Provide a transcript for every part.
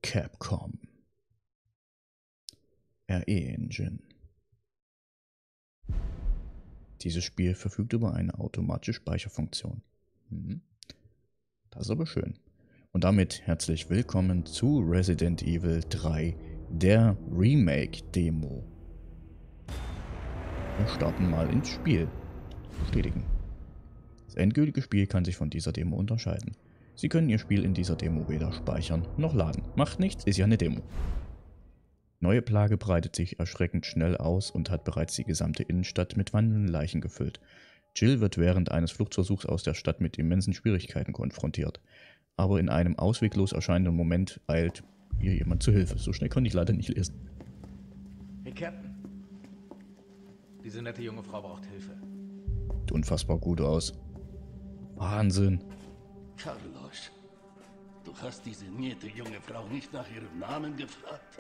Capcom RE Engine. Dieses Spiel verfügt über eine automatische Speicherfunktion. Das ist aber schön. Und damit herzlich willkommen zu Resident Evil 3, der Remake-Demo. Wir starten mal ins Spiel. Bestätigen. Das endgültige Spiel kann sich von dieser Demo unterscheiden. Sie können Ihr Spiel in dieser Demo weder speichern noch laden. Macht nichts, ist ja eine Demo. Neue Plage breitet sich erschreckend schnell aus und hat bereits die gesamte Innenstadt mit wandelnden Leichen gefüllt. Jill wird während eines Fluchtversuchs aus der Stadt mit immensen Schwierigkeiten konfrontiert. Aber in einem ausweglos erscheinenden Moment eilt ihr jemand zu Hilfe. So schnell konnte ich leider nicht lesen. Hey Captain. Diese nette junge Frau braucht Hilfe. Sieht unfassbar gut aus. Wahnsinn. Carlos, du hast diese nette junge Frau nicht nach ihrem Namen gefragt?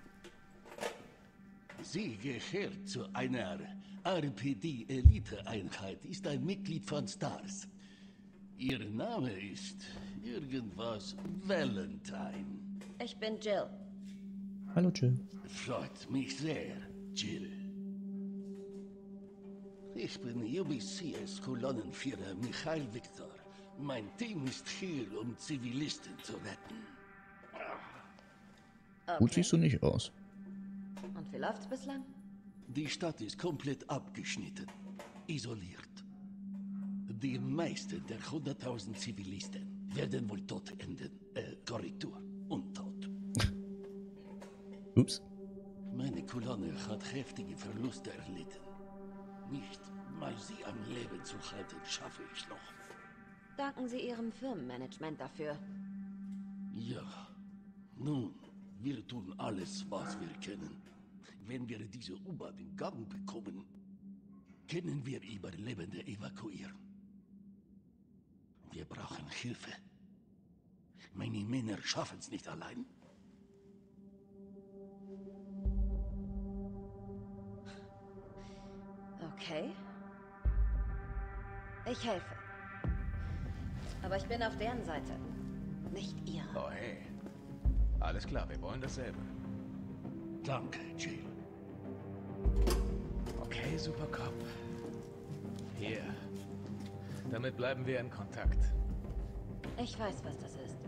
Sie gehört zu einer RPD-Elite-Einheit, ist ein Mitglied von STARS. Ihr Name ist irgendwas Valentine. Ich bin Jill. Hallo Jill. Freut mich sehr, Jill. Ich bin UBCS-Kolonnenführer Michael Victor. Mein Team ist hier, um Zivilisten zu retten. Okay. Gut siehst du nicht aus. Und wie läuft's bislang? Die Stadt ist komplett abgeschnitten, isoliert. Die meisten der 100.000 Zivilisten werden wohl tot enden. Korrektur, untot. Ups. Meine Kolonne hat heftige Verluste erlitten. Nicht mal sie am Leben zu halten, schaffe ich noch. Danken Sie Ihrem Firmenmanagement dafür. Ja, nun, wir tun alles, was wir können. Wenn wir diese U-Bahn in Gang bekommen, können wir Überlebende evakuieren. Wir brauchen Hilfe. Meine Männer schaffen es nicht allein. Okay. Ich helfe. Aber ich bin auf deren Seite. Nicht ihre. Oh hey. Alles klar, wir wollen dasselbe. Danke, Jill. Okay, Supercop. Hier. Damit bleiben wir in Kontakt. Ich weiß, was das ist.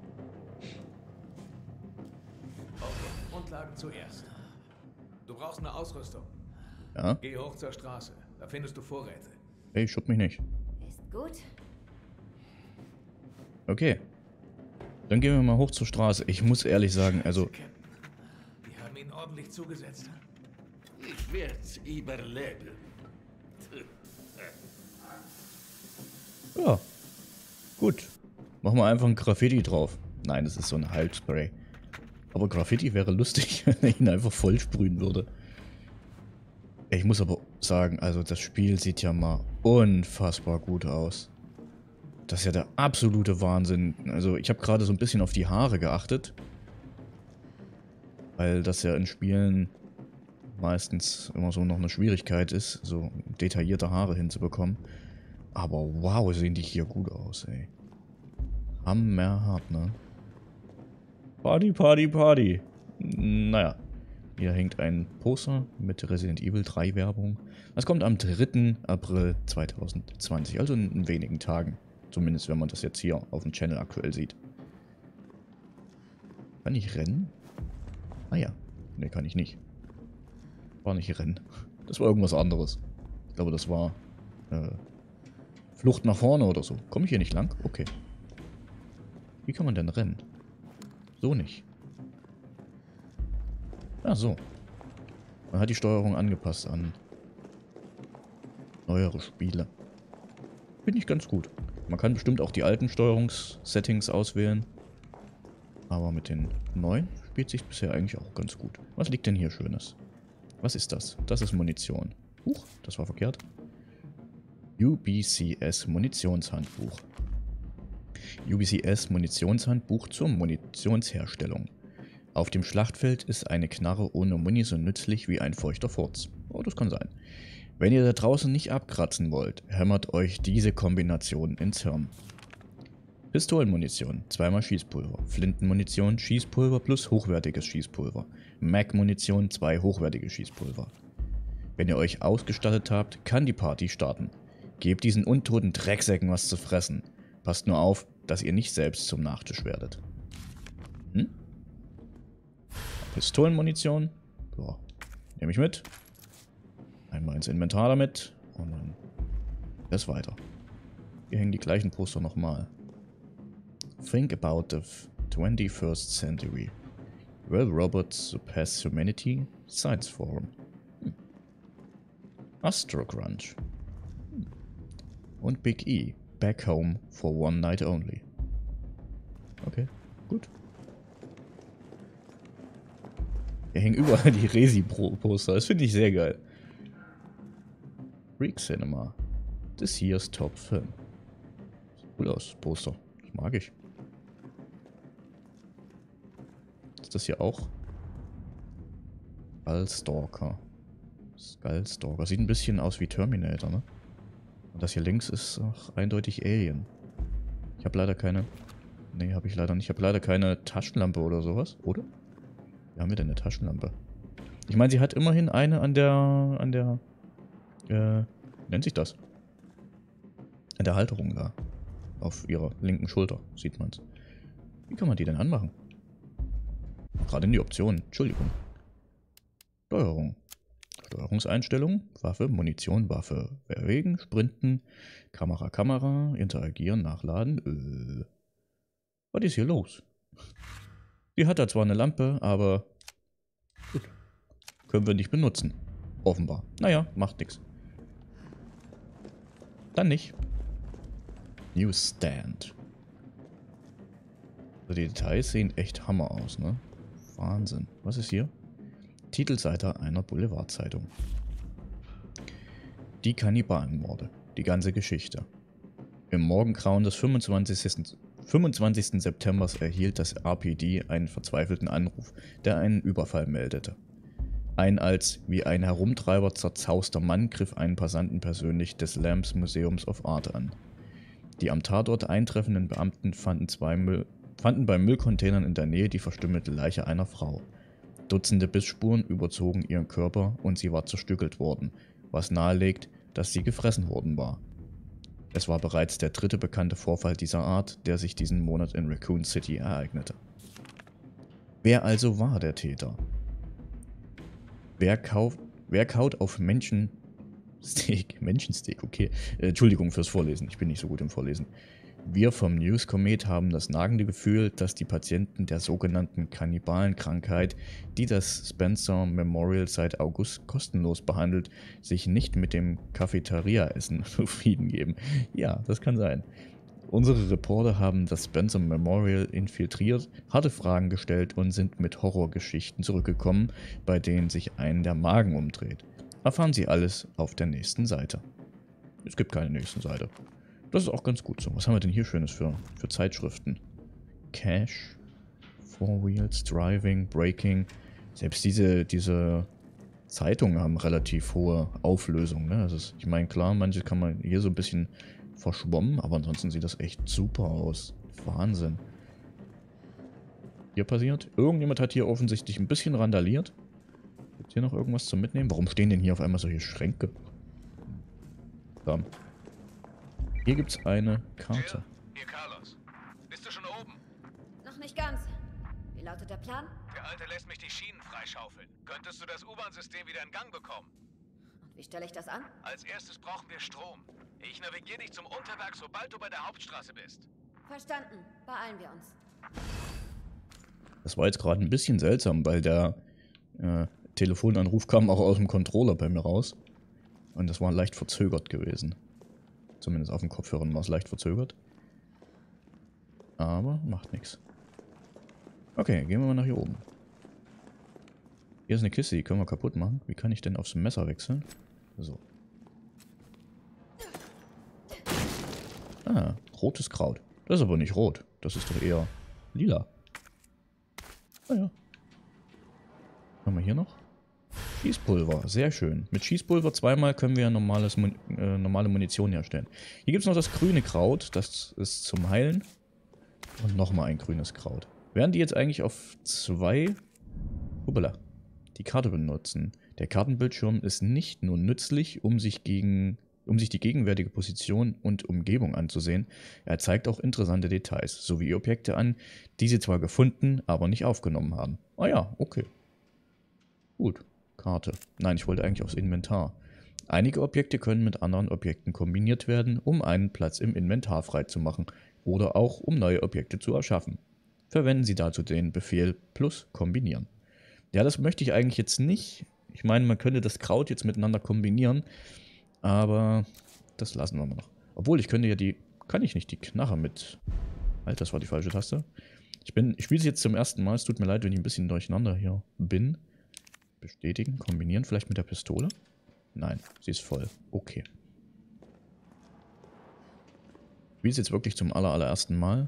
Okay, Grundlagen zuerst. Du brauchst eine Ausrüstung. Ja. Geh hoch zur Straße. Da findest du Vorräte. Hey, schupp mich nicht. Ist gut. Okay. Dann gehen wir mal hoch zur Straße. Ich muss ehrlich sagen, also... Captain. Die haben ihn ordentlich zugesetzt. Ich werd's überleben. Ja. Gut. Machen wir einfach ein Graffiti drauf. Nein, das ist so ein Halbspray. Aber Graffiti wäre lustig, wenn er ihn einfach voll sprühen würde. Ich muss aber sagen, also das Spiel sieht ja mal unfassbar gut aus. Das ist ja der absolute Wahnsinn. Also ich habe gerade so ein bisschen auf die Haare geachtet. Weil das ja in Spielen meistens immer so noch eine Schwierigkeit ist, so detaillierte Haare hinzubekommen. Aber wow, sehen die hier gut aus, ey. Hammerhart, ne? Party, Party, Party. Naja. Hier hängt ein Poster mit Resident Evil 3 Werbung. Das kommt am 3. April 2020, also in wenigen Tagen. Zumindest wenn man das jetzt hier auf dem Channel aktuell sieht. Kann ich rennen? Ah ja. Ne, kann ich nicht. War nicht rennen. Das war irgendwas anderes. Ich glaube, das war Flucht nach vorne oder so. Komme ich hier nicht lang? Okay. Wie kann man denn rennen? So nicht. Ja, so. Man hat die Steuerung angepasst an neuere Spiele. Finde ich ganz gut. Man kann bestimmt auch die alten Steuerungssettings auswählen. Aber mit den neuen spielt sich bisher eigentlich auch ganz gut. Was liegt denn hier Schönes? Was ist das? Das ist Munition. Huch, das war verkehrt. UBCS Munitionshandbuch. UBCS Munitionshandbuch zur Munitionsherstellung. Auf dem Schlachtfeld ist eine Knarre ohne Muni so nützlich wie ein feuchter Furz. Oh, das kann sein. Wenn ihr da draußen nicht abkratzen wollt, hämmert euch diese Kombination ins Hirn. Pistolenmunition, zweimal Schießpulver. Flintenmunition, Schießpulver plus hochwertiges Schießpulver. Mac-Munition, 2 hochwertige Schießpulver. Wenn ihr euch ausgestattet habt, kann die Party starten. Gebt diesen untoten Drecksäcken was zu fressen. Passt nur auf, dass ihr nicht selbst zum Nachtisch werdet. Pistolenmunition. So, nehme ich mit. Einmal ins Inventar damit. Und dann das weiter. Hier hängen die gleichen Poster nochmal. Think about the 21st century. Will robots surpass humanity? Science Forum. Astro Crunch. Und Big E. Back home for one night only. Okay, gut. Hier hängen überall die Resi-Poster. Das finde ich sehr geil. Freak Cinema. This year's Top Film. Sieht cool aus, Poster. Das mag ich. Ist das hier auch? Skullstalker. Skullstalker. Sieht ein bisschen aus wie Terminator, ne? Und das hier links ist auch eindeutig Alien. Ich habe leider keine... Ne, habe ich leider nicht. Ich habe leider keine Taschenlampe oder sowas, oder? Wie haben wir denn eine Taschenlampe? Ich meine, sie hat immerhin eine an der... nennt sich das? An der Halterung da. Auf ihrer linken Schulter, sieht man's. Wie kann man die denn anmachen? Gerade in die Optionen. Entschuldigung. Steuerung. Steuerungseinstellungen. Waffe, Munition, Waffe. Bewegen, Sprinten. Kamera, Kamera. Interagieren, nachladen. Was ist hier los? Die hat da zwar eine Lampe, aber... Gut. Können wir nicht benutzen. Offenbar. Naja, macht nichts. Dann nicht. Newsstand. Also die Details sehen echt Hammer aus, ne? Wahnsinn. Was ist hier? Titelseite einer Boulevardzeitung. Die Kannibalenmorde. Die ganze Geschichte. Im Morgengrauen des 25. September erhielt das RPD einen verzweifelten Anruf, der einen Überfall meldete. Ein als wie ein Herumtreiber zerzauster Mann griff einen Passanten persönlich des Lambs Museums of Art an. Die am Tatort eintreffenden Beamten fanden bei Müllcontainern in der Nähe die verstümmelte Leiche einer Frau. Dutzende Bissspuren überzogen ihren Körper und sie war zerstückelt worden, was nahelegt, dass sie gefressen worden war. Es war bereits der 3. bekannte Vorfall dieser Art, der sich diesen Monat in Raccoon City ereignete. Wer also war der Täter? Wer kaut auf Menschensteak, okay. Entschuldigung fürs Vorlesen, ich bin nicht so gut im Vorlesen. Wir vom News Comet haben das nagende Gefühl, dass die Patienten der sogenannten Kannibalenkrankheit, die das Spencer Memorial seit August kostenlos behandelt, sich nicht mit dem Cafeteria-Essen zufrieden geben. Ja, das kann sein. Unsere Reporter haben das Spencer Memorial infiltriert, harte Fragen gestellt und sind mit Horrorgeschichten zurückgekommen, bei denen sich einen der Magen umdreht. Erfahren Sie alles auf der nächsten Seite. Es gibt keine nächste Seite. Das ist auch ganz gut so. Was haben wir denn hier Schönes für Zeitschriften? Cash, Four Wheels, Driving, Braking. Selbst diese Zeitungen haben relativ hohe Auflösung. Ne? Also ich meine, klar, manche kann man hier so ein bisschen verschwommen, aber ansonsten sieht das echt super aus. Wahnsinn. Hier passiert? Irgendjemand hat hier offensichtlich ein bisschen randaliert. Gibt es hier noch irgendwas zum Mitnehmen? Warum stehen denn hier auf einmal solche Schränke? Da. Hier gibt es eine Karte. Hier Carlos. Bist du schon oben? Noch nicht ganz. Wie lautet der Plan? Der Alte lässt mich die Schienen freischaufeln. Könntest du das U-Bahn-System wieder in Gang bekommen? Und wie stelle ich das an? Als erstes brauchen wir Strom. Ich navigiere dich zum Unterwerk, sobald du bei der Hauptstraße bist. Verstanden. Beeilen wir uns. Das war jetzt gerade ein bisschen seltsam, weil der Telefonanruf kam auch aus dem Controller bei mir raus. Und das war leicht verzögert gewesen. Zumindest auf dem Kopfhörern war es leicht verzögert. Aber macht nichts. Okay, gehen wir mal nach hier oben. Hier ist eine Kiste, die können wir kaputt machen. Wie kann ich denn aufs Messer wechseln? So. Ah, rotes Kraut. Das ist aber nicht rot. Das ist doch eher lila. Ah ja. Was haben wir hier noch? Schießpulver, sehr schön. Mit Schießpulver zweimal können wir normale Munition herstellen. Hier gibt es noch das grüne Kraut, das ist zum Heilen. Und nochmal ein grünes Kraut. Werden die jetzt eigentlich auf 2... Hoppala. Die Karte benutzen. Der Kartenbildschirm ist nicht nur nützlich, um sich die gegenwärtige Position und Umgebung anzusehen, er zeigt auch interessante Details, sowie Objekte an, die sie zwar gefunden, aber nicht aufgenommen haben. Ah ja, okay. Gut. Karte. Nein, ich wollte eigentlich aufs Inventar. Einige Objekte können mit anderen Objekten kombiniert werden, um einen Platz im Inventar freizumachen oder auch um neue Objekte zu erschaffen. Verwenden Sie dazu den Befehl plus kombinieren. Ja, das möchte ich eigentlich jetzt nicht. Ich meine, man könnte das Kraut jetzt miteinander kombinieren, aber das lassen wir mal noch. Obwohl, ich könnte ja die... Kann ich nicht die Knarre mit... Alter, das war die falsche Taste. Ich spiele es jetzt zum ersten Mal. Es tut mir leid, wenn ich ein bisschen durcheinander hier bin. Bestätigen, kombinieren, vielleicht mit der Pistole? Nein, sie ist voll. Okay. Ich spiele es jetzt wirklich zum allerersten Mal.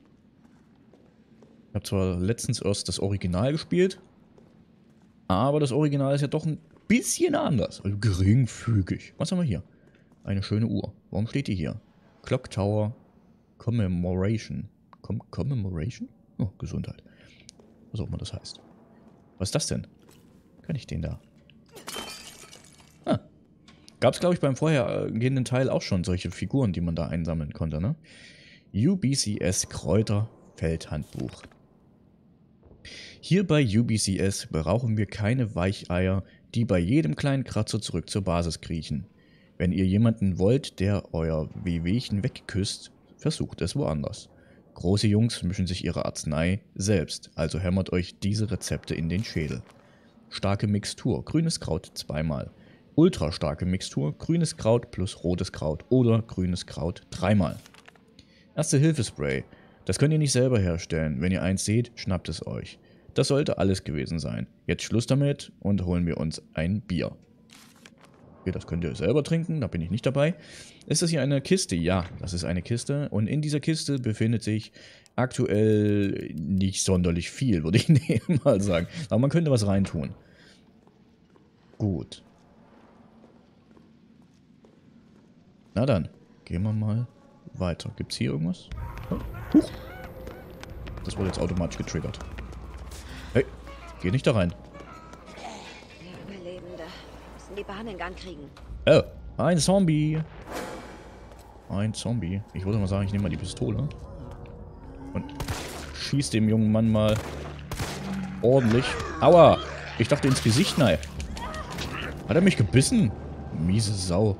Ich habe zwar letztens erst das Original gespielt, aber das Original ist ja doch ein bisschen anders. Also geringfügig. Was haben wir hier? Eine schöne Uhr. Warum steht die hier? Clock Tower Commemoration. Commemoration? Oh, Gesundheit. Was auch immer das heißt. Was ist das denn? Kann ich den da? Ah. Gab es, glaube ich, beim vorhergehenden Teil auch schon solche Figuren, die man da einsammeln konnte, ne? UBCS Kräuter Feldhandbuch. Hier bei UBCS brauchen wir keine Weicheier, die bei jedem kleinen Kratzer zurück zur Basis kriechen. Wenn ihr jemanden wollt, der euer Wehwehchen wegküsst, versucht es woanders. Große Jungs mischen sich ihre Arznei selbst, also hämmert euch diese Rezepte in den Schädel. Starke Mixtur, grünes Kraut 2-mal. Ultra starke Mixtur, grünes Kraut plus rotes Kraut oder grünes Kraut 3-mal. Erste-Hilfe-Spray. Das könnt ihr nicht selber herstellen. Wenn ihr eins seht, schnappt es euch. Das sollte alles gewesen sein. Jetzt Schluss damit und holen wir uns ein Bier. Okay, das könnt ihr selber trinken, da bin ich nicht dabei. Ist das hier eine Kiste? Ja, das ist eine Kiste. Und in dieser Kiste befindet sich aktuell nicht sonderlich viel, würde ich mal sagen. Aber man könnte was reintun. Gut. Na dann, gehen wir mal weiter. Gibt es hier irgendwas? Huch. Das wurde jetzt automatisch getriggert. Hey, geh nicht da rein. Der Überlebende. Müssen die Bahn in Gang kriegen. Oh, ein Zombie. Ein Zombie. Ich würde mal sagen, ich nehme mal die Pistole. Und schieß dem jungen Mann mal ordentlich. Aua! Ich dachte ins Gesicht, nein. Hat er mich gebissen? Miese Sau.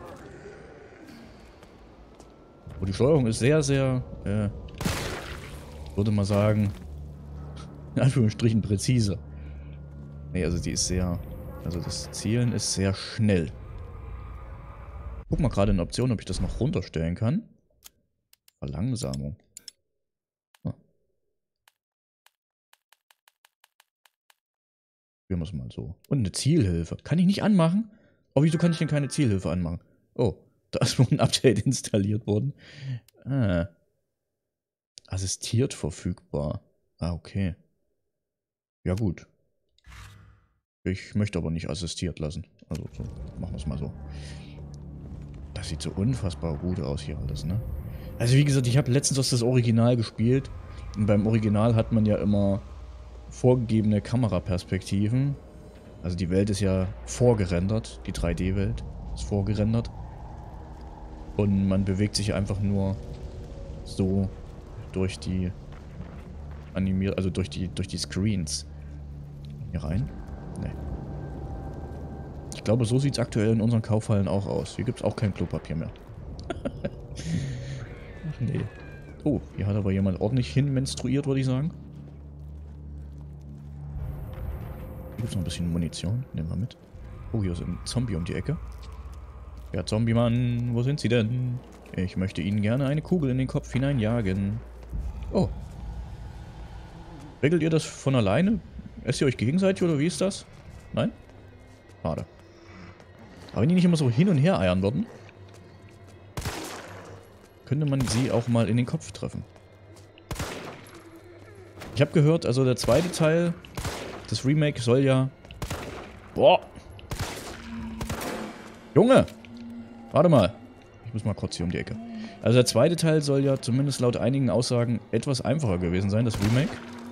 Oh, die Steuerung ist sehr, sehr, würde mal sagen, in Anführungsstrichen präzise. Nee, also die ist sehr, also das Zielen ist sehr schnell. Guck mal gerade in der Option, ob ich das noch runterstellen kann. Verlangsamung. Ah. Wir müssen mal so. Und eine Zielhilfe. Kann ich nicht anmachen? Oh, wieso kann ich denn keine Zielhilfe anmachen? Oh, da ist wohl ein Update installiert worden. Ah. Assistiert verfügbar. Ah, okay. Ja, gut. Ich möchte aber nicht assistiert lassen. Also, so, machen wir es mal so. Das sieht so unfassbar gut aus hier alles, ne? Also, wie gesagt, ich habe letztens das Original gespielt. Und beim Original hat man ja immer vorgegebene Kameraperspektiven. Also, die Welt ist ja vorgerendert. Die 3D-Welt ist vorgerendert. Und man bewegt sich einfach nur so durch die also durch die Screens. Hier rein? Nee. Ich glaube, so sieht es aktuell in unseren Kaufhallen auch aus. Hier gibt es auch kein Klopapier mehr. Ach nee. Oh, hier hat aber jemand ordentlich hinmenstruiert, würde ich sagen. Hier gibt es noch ein bisschen Munition. Nehmen wir mit. Oh, hier ist ein Zombie um die Ecke. Ja, Zombie-Mann, wo sind Sie denn? Ich möchte Ihnen gerne eine Kugel in den Kopf hineinjagen. Oh. Regelt ihr das von alleine? Esst ihr euch gegenseitig oder wie ist das? Nein? Schade. Aber wenn die nicht immer so hin und her eiern würden, könnte man sie auch mal in den Kopf treffen. Ich habe gehört, also der zweite Teil des Remake soll ja... Boah! Junge! Warte mal. Ich muss mal kurz hier um die Ecke. Also der zweite Teil soll ja zumindest laut einigen Aussagen etwas einfacher gewesen sein, das Remake.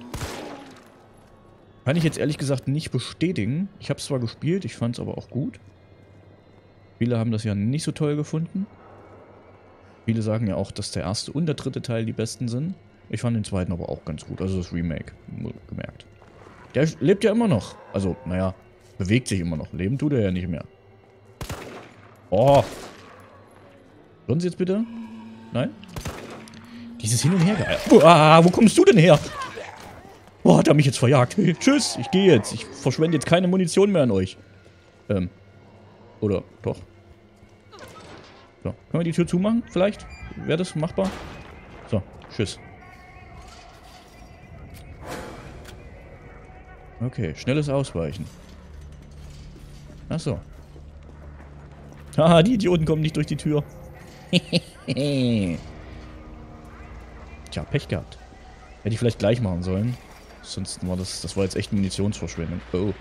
Kann ich jetzt ehrlich gesagt nicht bestätigen. Ich habe es zwar gespielt, ich fand es aber auch gut. Viele haben das ja nicht so toll gefunden. Viele sagen ja auch, dass der erste und der dritte Teil die besten sind. Ich fand den zweiten aber auch ganz gut, also das Remake, gemerkt. Der lebt ja immer noch. Also, naja, bewegt sich immer noch. Leben tut er ja nicht mehr. Oh. Hören Sie jetzt bitte? Nein? Dieses Hin- und Hergeil. Wo kommst du denn her? Oh, hat er mich jetzt verjagt. Hey, tschüss, ich gehe jetzt. Ich verschwende jetzt keine Munition mehr an euch. Oder doch. So, können wir die Tür zumachen? Vielleicht? Wäre das machbar? So, tschüss. Okay, schnelles Ausweichen. Achso. Haha, die Idioten kommen nicht durch die Tür. Tja, Pech gehabt. Hätte ich vielleicht gleich machen sollen. Sonst war das war jetzt echt Munitionsverschwendung. Oh.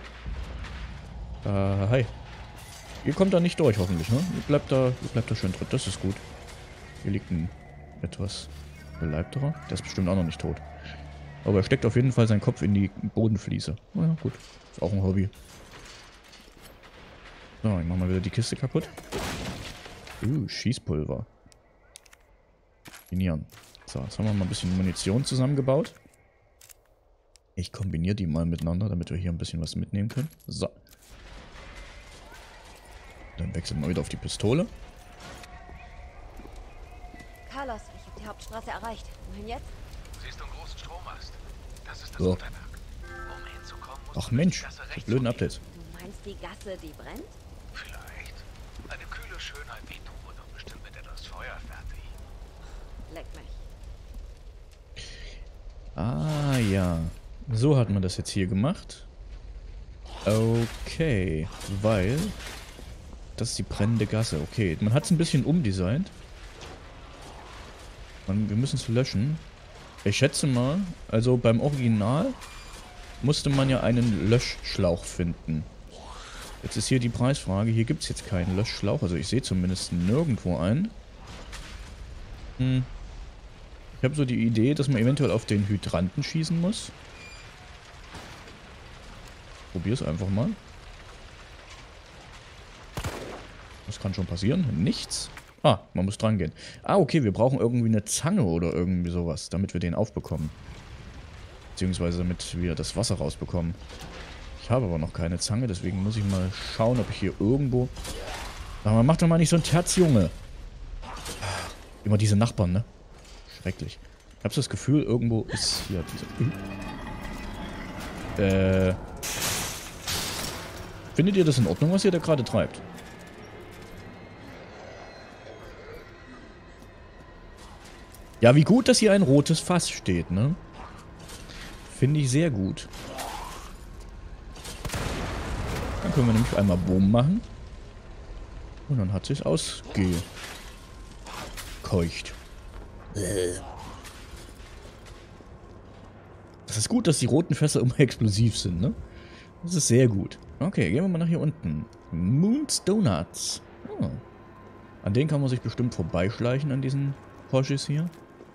Hi. Ihr kommt da nicht durch, hoffentlich, ne? Ihr bleibt da schön drin. Das ist gut. Hier liegt ein etwas beleibterer. Der ist bestimmt auch noch nicht tot. Aber er steckt auf jeden Fall seinen Kopf in die Bodenfliese. Oh ja, gut. Ist auch ein Hobby. So, ich mach mal wieder die Kiste kaputt. Schießpulver. Kombinieren. So, jetzt haben wir mal ein bisschen Munition zusammengebaut. Ich kombiniere die mal miteinander, damit wir hier ein bisschen was mitnehmen können. So. Dann wechseln wir wieder auf die Pistole. Carlos, ich habe die Hauptstraße erreicht. Wohin jetzt? Siehst du einen großen Strommast? Das ist das So. Unterwerk. Um hinzukommen, musst Ach du Mensch, die Gasse die rechts blöden umgehen. Updates. Du meinst die Gasse, die brennt? Vielleicht. Eine kühle Schönheit wie du wird doch bestimmt mit etwas Feuer fertig. Leck mich. Ah, ja. So hat man das jetzt hier gemacht. Okay, weil... Das ist die brennende Gasse. Okay, man hat es ein bisschen umdesignt. Wir müssen es löschen. Ich schätze mal, also beim Original musste man ja einen Löschschlauch finden. Jetzt ist hier die Preisfrage. Hier gibt es jetzt keinen Löschschlauch. Also ich sehe zumindest nirgendwo einen. Ich habe so die Idee, dass man eventuell auf den Hydranten schießen muss. Probier's einfach mal. Was kann schon passieren? Nichts. Ah, man muss dran gehen. Ah, okay, wir brauchen irgendwie eine Zange oder irgendwie sowas, damit wir den aufbekommen. Beziehungsweise damit wir das Wasser rausbekommen. Ich habe aber noch keine Zange, deswegen muss ich mal schauen, ob ich hier irgendwo... Aber mach doch mal nicht so ein Terz, Junge. Immer diese Nachbarn, ne? Schrecklich. Ich habe so das Gefühl, irgendwo ist hier diese... Findet ihr das in Ordnung, was ihr da gerade treibt? Ja, wie gut, dass hier ein rotes Fass steht, ne? Finde ich sehr gut. Dann können wir nämlich einmal Boom machen. Und dann hat sich's ausgekeucht. Das ist gut, dass die roten Fässer immer explosiv sind, ne? Das ist sehr gut. Okay, gehen wir mal nach hier unten. Moon's Donuts. Oh. An denen kann man sich bestimmt vorbeischleichen, an diesen Porsches hier.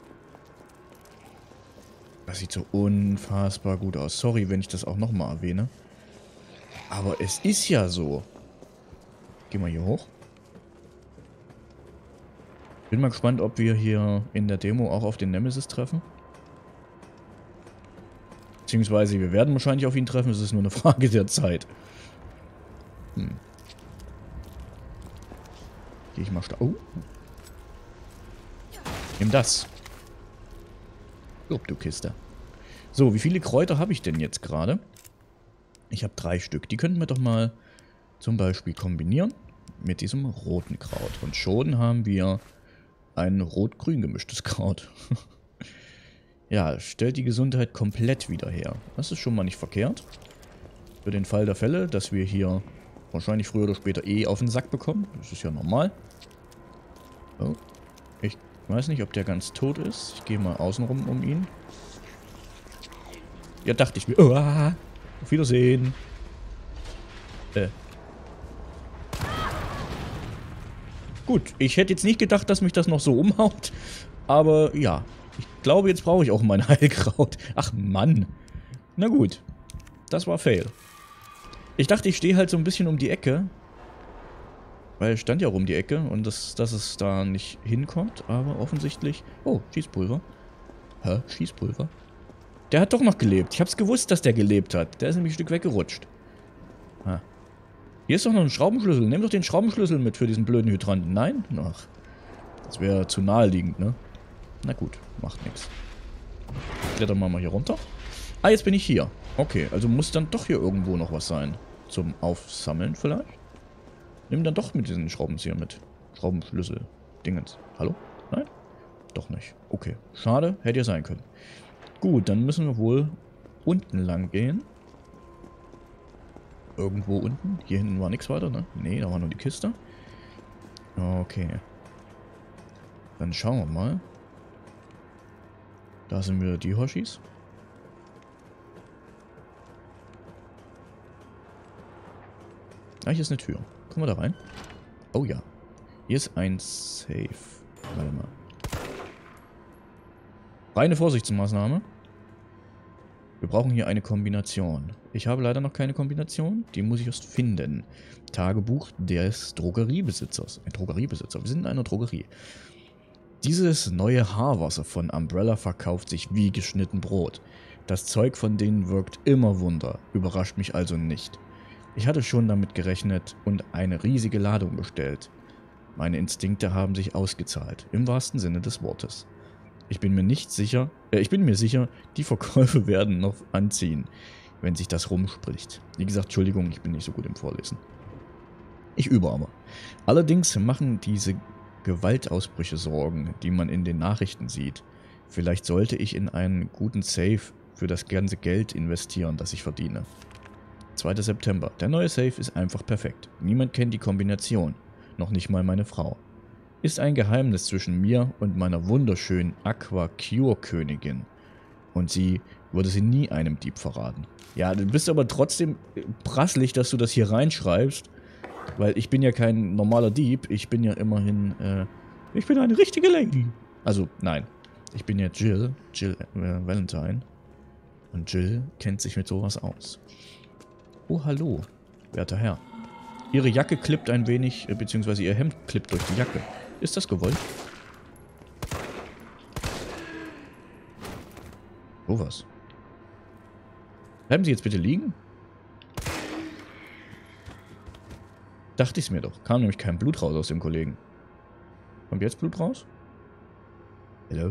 Das sieht so unfassbar gut aus. Sorry, wenn ich das auch nochmal erwähne. Aber es ist ja so. Gehen wir hier hoch. Bin mal gespannt, ob wir hier in der Demo auch auf den Nemesis treffen. Beziehungsweise wir werden wahrscheinlich auf ihn treffen. Es ist nur eine Frage der Zeit. Gehe ich mal Oh. Nimm das. Lob, du Kiste. So, wie viele Kräuter habe ich denn jetzt gerade? Ich habe 3 Stück. Die könnten wir doch mal zum Beispiel kombinieren mit diesem roten Kraut. Und schon haben wir ein rot-grün gemischtes Kraut. Ja, stellt die Gesundheit komplett wieder her. Das ist schon mal nicht verkehrt. Für den Fall der Fälle, dass wir hier wahrscheinlich früher oder später auf den Sack bekommen. Das ist ja normal. Oh. Ich weiß nicht, ob der ganz tot ist. Ich gehe mal außenrum um ihn. Ja, dachte ich mir. Oh, auf Wiedersehen. Gut, ich hätte jetzt nicht gedacht, dass mich das noch so umhaut. Aber ja, ich glaube, jetzt brauche ich auch mein Heilkraut. Ach Mann. Na gut, das war Fail. Ich dachte, ich stehe halt so ein bisschen um die Ecke. Weil es stand ja auch um die Ecke und dass es da nicht hinkommt. Aber offensichtlich... Oh, Schießpulver. Hä? Schießpulver? Der hat doch noch gelebt. Ich hab's gewusst, dass der gelebt hat. Der ist nämlich ein Stück weggerutscht. Ha. Hier ist doch noch ein Schraubenschlüssel. Nimm doch den Schraubenschlüssel mit für diesen blöden Hydranten. Nein? Ach. Das wäre zu naheliegend, ne? Na gut, macht nichts. Klettern wir mal hier runter. Ah, jetzt bin ich hier. Okay, also muss dann doch hier irgendwo noch was sein. Zum Aufsammeln vielleicht? Nimm dann doch mit diesen Schraubenzieher mit. Schraubenschlüssel. Dingens. Hallo? Nein? Doch nicht. Okay. Schade, hätte ja sein können. Gut, dann müssen wir wohl unten lang gehen. Irgendwo unten. Hier hinten war nichts weiter, ne? Ne, da war nur die Kiste. Okay. Dann schauen wir mal. Da sind wir die Hoshis. Ah, hier ist eine Tür. Kommen wir da rein? Oh ja. Hier ist ein Safe. Warte mal. Reine Vorsichtsmaßnahme. Wir brauchen hier eine Kombination. Ich habe leider noch keine Kombination. Die muss ich erst finden. Tagebuch des Drogeriebesitzers. Ein Drogeriebesitzer. Wir sind in einer Drogerie. Dieses neue Haarwasser von Umbrella verkauft sich wie geschnitten Brot. Das Zeug von denen wirkt immer Wunder. Überrascht mich also nicht. Ich hatte schon damit gerechnet und eine riesige Ladung bestellt. Meine Instinkte haben sich ausgezahlt. Im wahrsten Sinne des Wortes. Ich bin mir sicher, die Verkäufe werden noch anziehen, wenn sich das rumspricht. Wie gesagt, Entschuldigung, ich bin nicht so gut im Vorlesen. Ich übe aber. Allerdings machen diese Gewaltausbrüche Sorgen, die man in den Nachrichten sieht. Vielleicht sollte ich in einen guten Safe für das ganze Geld investieren, das ich verdiene. 2. September. Der neue Safe ist einfach perfekt. Niemand kennt die Kombination. Noch nicht mal meine Frau. Ist ein Geheimnis zwischen mir und meiner wunderschönen Aqua-Cure-Königin. Und sie würde sie nie einem Dieb verraten. Ja, du bist aber trotzdem prasselig, dass du das hier reinschreibst. Weil ich bin ja kein normaler Dieb. Ich bin ja immerhin, ich bin eine richtige Lady. Also, nein. Ich bin ja Jill Valentine. Und Jill kennt sich mit sowas aus. Oh, hallo, werter Herr. Ihre Jacke klippt ein wenig, beziehungsweise ihr Hemd klippt durch die Jacke. Ist das gewollt? Oh, was? Bleiben Sie jetzt bitte liegen? Dachte ich's mir doch. Kam nämlich kein Blut raus aus dem Kollegen. Kommt jetzt Blut raus? Hello?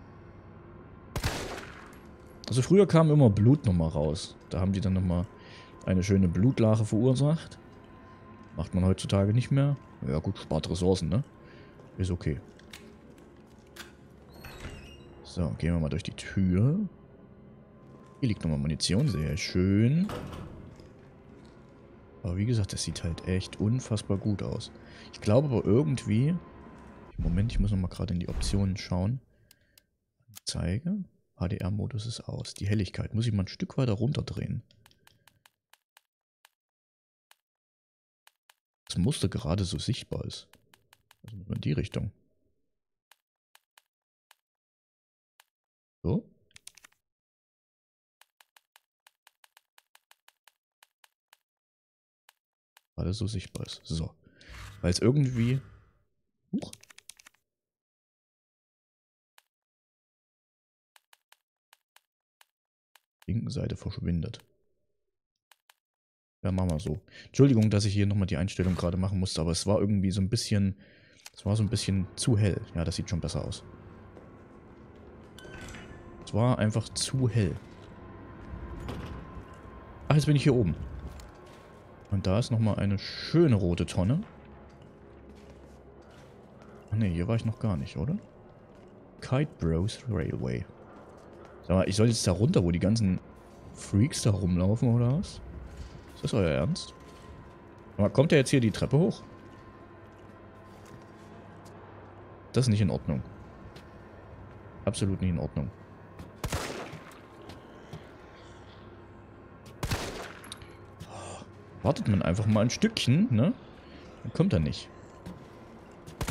Also früher kam immer Blut nochmal raus. Da haben die dann nochmal eine schöne Blutlache verursacht. Macht man heutzutage nicht mehr. Ja gut, spart Ressourcen, ne? Ist okay. So, gehen wir mal durch die Tür. Hier liegt nochmal Munition, sehr schön. Aber wie gesagt, das sieht halt echt unfassbar gut aus. Ich glaube aber irgendwie... Moment, ich muss nochmal gerade in die Optionen schauen. Zeige. HDR-Modus ist aus. Die Helligkeit muss ich mal ein Stück weiter runterdrehen. Das Muster gerade so sichtbar ist. Also in die Richtung. So. Gerade so sichtbar ist. So. Weil es irgendwie... Huch. Linken Seite verschwindet. Ja, machen wir so. Entschuldigung, dass ich hier nochmal die Einstellung gerade machen musste, aber es war irgendwie so ein bisschen... Es war so ein bisschen zu hell. Ja, das sieht schon besser aus. Es war einfach zu hell. Ach, jetzt bin ich hier oben. Und da ist nochmal eine schöne rote Tonne. Ach ne, hier war ich noch gar nicht, oder? Kite Bros Railway. Sag mal, ich soll jetzt da runter, wo die ganzen Freaks da rumlaufen, oder was? Ist das euer Ernst? Aber kommt der jetzt hier die Treppe hoch? Das ist nicht in Ordnung. Absolut nicht in Ordnung. Wartet man einfach mal ein Stückchen, ne? Dann kommt er nicht.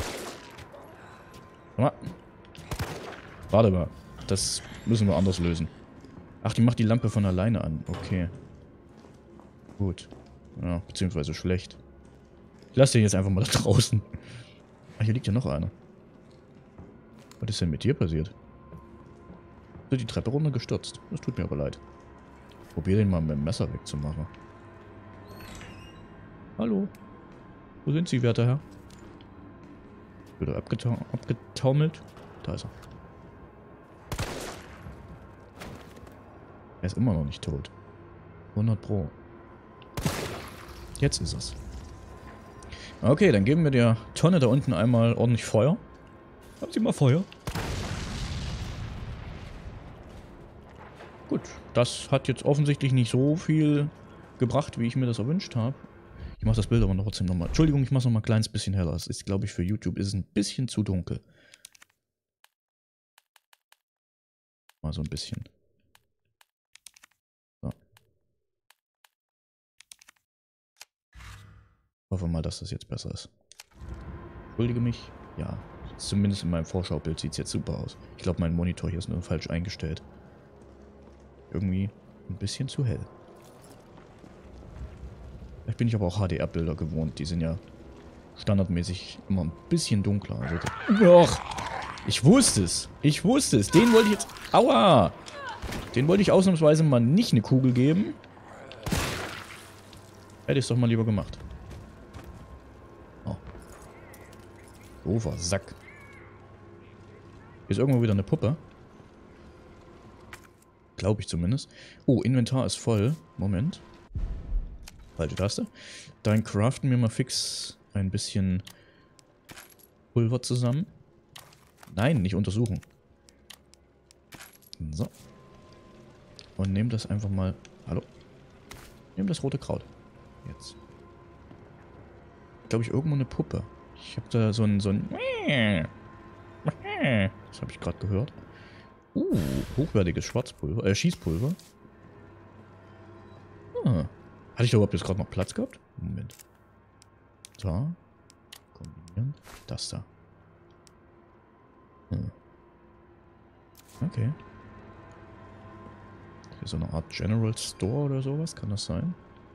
Ah. Warte mal. Das müssen wir anders lösen. Ach, die macht die Lampe von alleine an. Okay. Gut. Ja, beziehungsweise schlecht. Ich lasse den jetzt einfach mal da draußen. Ah, hier liegt ja noch einer. Was ist denn mit dir passiert? So, die Treppe runtergestürzt. Das tut mir aber leid. Probier den mal mit dem Messer wegzumachen. Hallo? Wo sind Sie, werter Herr? Wird er abgetaumelt? Da ist er. Er ist immer noch nicht tot. 100 Pro. Jetzt ist es. Okay, dann geben wir der Tonne da unten einmal ordentlich Feuer. Haben Sie mal Feuer? Gut, das hat jetzt offensichtlich nicht so viel gebracht, wie ich mir das erwünscht habe. Ich mache das Bild aber trotzdem nochmal. Entschuldigung, ich mache es nochmal ein kleines bisschen heller. Es ist, glaube ich, für YouTube ist es ein bisschen zu dunkel. Mal so ein bisschen. So. Hoffe mal, dass das jetzt besser ist. Entschuldige mich. Ja, zumindest in meinem Vorschaubild sieht es jetzt super aus. Ich glaube, mein Monitor hier ist nur falsch eingestellt. Irgendwie ein bisschen zu hell. Vielleicht bin ich aber auch HDR-Bilder gewohnt. Die sind ja standardmäßig immer ein bisschen dunkler. Also och, ich wusste es. Ich wusste es. Den wollte ich jetzt... Aua! Den wollte ich ausnahmsweise mal nicht eine Kugel geben. Hätte ich es doch mal lieber gemacht. Oh. Doofer Sack. Hier ist irgendwo wieder eine Puppe. Glaube ich zumindest. Oh, Inventar ist voll. Moment. Falsche Taste. Dann craften wir mal fix ein bisschen Pulver zusammen. Nein, nicht untersuchen. So. Und nehmen das einfach mal... Hallo? Nehmen das rote Kraut. Jetzt. Glaube ich irgendwo eine Puppe. Ich habe da so ein... Das habe ich gerade gehört. Hochwertiges Schwarzpulver. Schießpulver. Ah. Hatte ich da überhaupt jetzt gerade noch Platz gehabt? Moment. So. Kombinieren. Das da. Okay. Hier ist so eine Art General Store oder sowas. Kann das sein?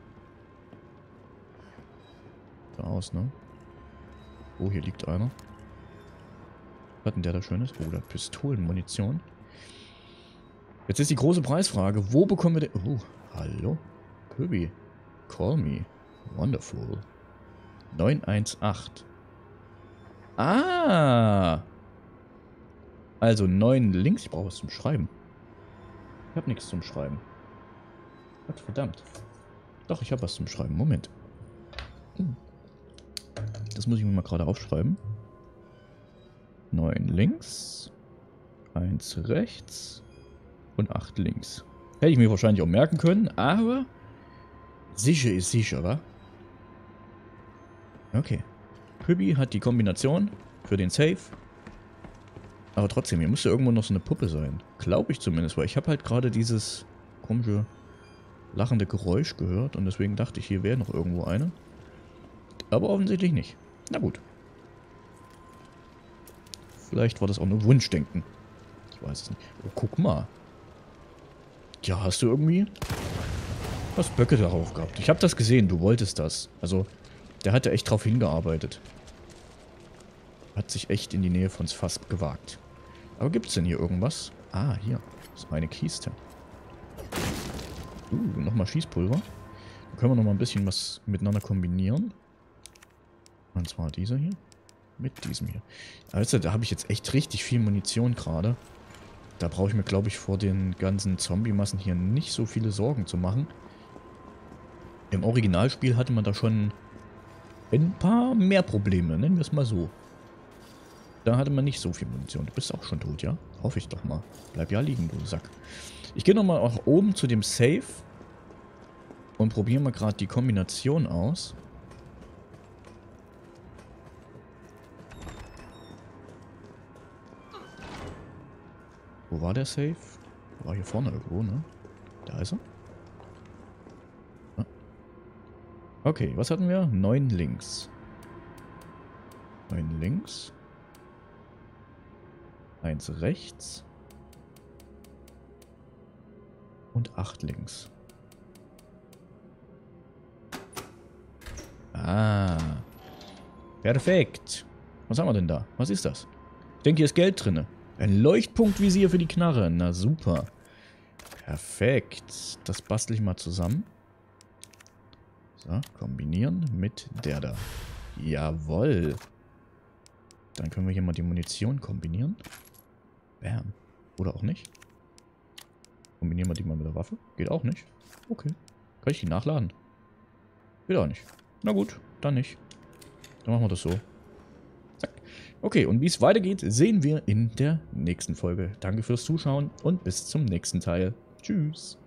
Da aus, ne? Oh, hier liegt einer. Was hat denn der da Schönes? Oh, da Pistolenmunition. Jetzt ist die große Preisfrage. Wo bekommen wir denn... Oh, hallo? Kirby. Call me. Wonderful. 918. Ah! Also 9 links. Ich brauche was zum Schreiben. Ich habe nichts zum Schreiben. Gott verdammt. Doch, ich habe was zum Schreiben. Moment. Das muss ich mir mal gerade aufschreiben. 9 links. 1 rechts. Und 8 links. Hätte ich mir wahrscheinlich auch merken können, aber sicher ist sicher, wa? Okay. Kirby hat die Kombination für den Safe. Aber trotzdem, hier müsste irgendwo noch so eine Puppe sein. Glaube ich zumindest, weil ich habe halt gerade dieses komische lachende Geräusch gehört und deswegen dachte ich, hier wäre noch irgendwo eine. Aber offensichtlich nicht. Na gut. Vielleicht war das auch nur Wunschdenken. Ich weiß es nicht. Oh, guck mal. Ja, hast du irgendwie was Böcke darauf gehabt? Ich habe das gesehen, du wolltest das. Also, der hatte echt drauf hingearbeitet. Hat sich echt in die Nähe von Fass gewagt. Aber gibt's denn hier irgendwas? Ah, hier. Das ist eine Kiste. Nochmal Schießpulver. Da können wir nochmal ein bisschen was miteinander kombinieren. Und zwar dieser hier. Mit diesem hier. Also, da habe ich jetzt echt richtig viel Munition gerade. Da brauche ich mir, glaube ich, vor den ganzen Zombie-Massen hier nicht so viele Sorgen zu machen. Im Originalspiel hatte man da schon ein paar mehr Probleme, nennen wir es mal so. Da hatte man nicht so viel Munition. Du bist auch schon tot, ja? Hoffe ich doch mal. Bleib ja liegen, du Sack. Ich gehe nochmal auch oben zu dem Safe und probiere mal gerade die Kombination aus. Wo war der Safe? War hier vorne irgendwo, ne? Da ist er. Ah. Okay, was hatten wir? 9 links. 9 links. 1 rechts. Und 8 links. Ah. Perfekt. Was haben wir denn da? Was ist das? Ich denke, hier ist Geld drin. Ein Leuchtpunktvisier für die Knarre. Na super. Perfekt. Das bastel ich mal zusammen. So, kombinieren mit der da. Jawohl. Dann können wir hier mal die Munition kombinieren. Bam. Oder auch nicht. Kombinieren wir die mal mit der Waffe. Geht auch nicht. Okay. Kann ich die nachladen? Geht auch nicht. Na gut, dann nicht. Dann machen wir das so. Zack. Okay, und wie es weitergeht, sehen wir in der nächsten Folge. Danke fürs Zuschauen und bis zum nächsten Teil. Tschüss.